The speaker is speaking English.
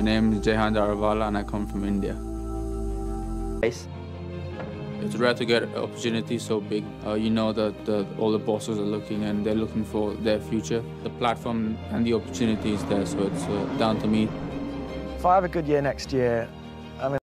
name is Jehan Daruvala and I come from India. It's rare to get an opportunity so big. You know that all the bosses are looking and they're looking for their future. The platform and the opportunity is there, so it's down to me. If I have a good year next year,